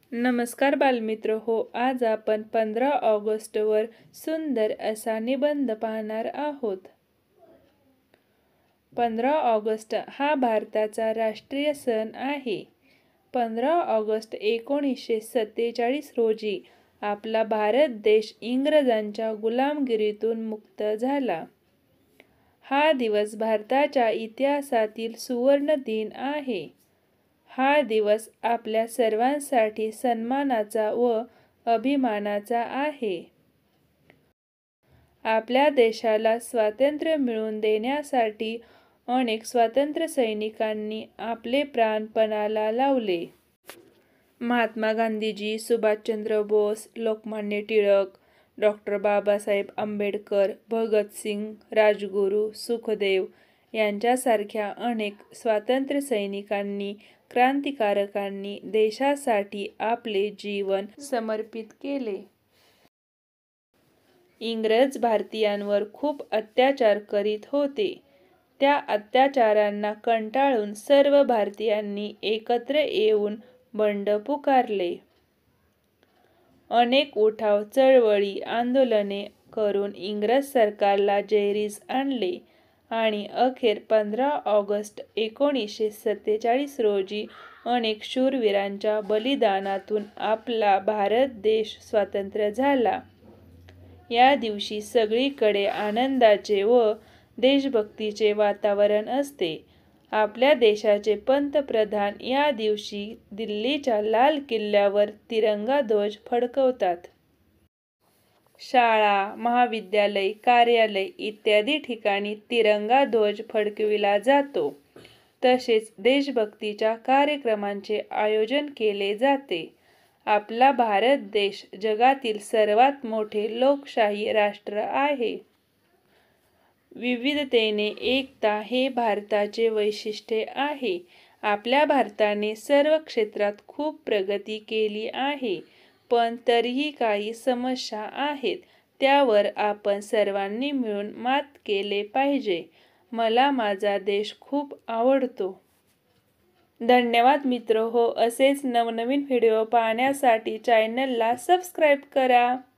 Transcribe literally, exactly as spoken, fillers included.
नमस्कार बालमित्र हो, आज आपण पंधरा ऑगस्टवर सुंदर असा निबंध पाहणार आहोत. पंधरा ऑगस्ट हा भारताचा राष्ट्रीय सण आहे. पंधरा ऑगस्ट एकोणीसशे सत्तेचाळीस रोजी आपला भारत देश इंग्रजांच्या गुलामगिरीतून मुक्त झाला. हा दिवस भारताच्या इतिहासातील सुवर्ण दिन आहे. हा दिवस आपल्या सर्वांसाठी सन्मानाचा व अभिमानाचा आहे. आपल्या देशाला स्वातंत्र्य मिळवून देण्यासाठी अनेक स्वातंत्र्य सैनिकांनी आपले प्राण पणाला लावले. महात्मा गांधीजी, सुभाषचंद्र बोस, लोकमान्य टिळक, डॉक्टर बाबासाहेब आंबेडकर, भगतसिंग, राजगुरू, सुखदेव यांच्यासारख्या अनेक स्वातंत्र्य सैनिकांनी, क्रांतिकारकांनी देशासाठी आपले जीवन समर्पित केले. इंग्रज भारतीयांवर खूप अत्याचार करीत होते. त्या अत्याचारांना कंटाळून सर्व भारतीयांनी एकत्र येऊन बंड पुकारले. अनेक उठाव, चळवळी, आंदोलने करून इंग्रज सरकारला जैरीस आणले आणि अखेर पंधरा ऑगस्ट एकोणीसशे सत्तेचाळीस रोजी अनेक शूरवीरांच्या बलिदानातून आपला भारत देश स्वतंत्र झाला. या दिवशी सगळीकडे आनंदाचे व देशभक्तीचे वातावरण असते. आपल्या देशाचे पंतप्रधान या दिवशी दिल्लीच्या लाल किल्ल्यावर तिरंगा ध्वज फडकवतात. शाळा, महाविद्यालय, कार्यालय इत्यादी ठिकाणी तिरंगा ध्वज फडकविला जातो. तसेच देशभक्तीच्या कार्यक्रमांचे आयोजन केले जाते. आपला भारत देश जगातील सर्वात मोठे लोकशाही राष्ट्र आहे. विविधतेने एकता हे भारताचे वैशिष्ट्य आहे. आपल्या भारताने सर्व क्षेत्रात खूप प्रगती केली आहे, पण तरीही काही समस्या आहेत. त्यावर आपण सर्वांनी मिळून मात केले पाहिजे. मला माझा देश खूप आवडतो. धन्यवाद मित्र हो, असेच नवनवीन व्हिडिओ पाहण्यासाठी चॅनलला सबस्क्राईब करा.